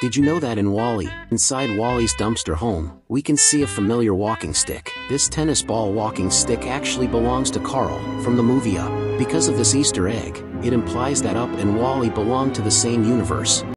Did you know that in WALL-E, inside WALL-E's dumpster home, we can see a familiar walking stick? This tennis ball walking stick actually belongs to Carl, from the movie Up. Because of this Easter egg, it implies that Up and WALL-E belong to the same universe.